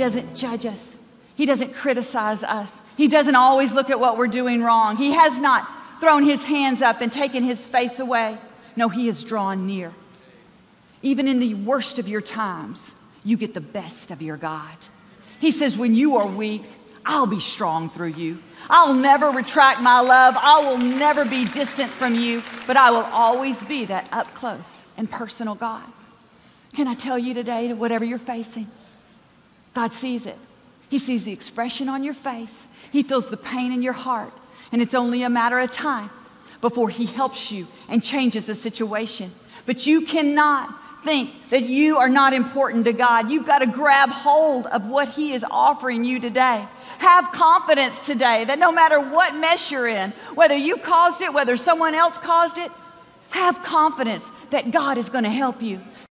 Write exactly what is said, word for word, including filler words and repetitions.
doesn't judge us. He doesn't criticize us. He doesn't always look at what we're doing wrong. He has not thrown his hands up and taken his face away. No, he is drawn near. Even in the worst of your times, you get the best of your God. He says, when you are weak, I'll be strong through you. I'll never retract my love. I will never be distant from you, but I will always be that up close and personal God. Can I tell you today that whatever you're facing, God sees it. He sees the expression on your face. He feels the pain in your heart. And it's only a matter of time before he helps you and changes the situation. But you cannot think that you are not important to God. You've got to grab hold of what he is offering you today. Have confidence today that no matter what mess you're in, whether you caused it, whether someone else caused it, have confidence that God is going to help you.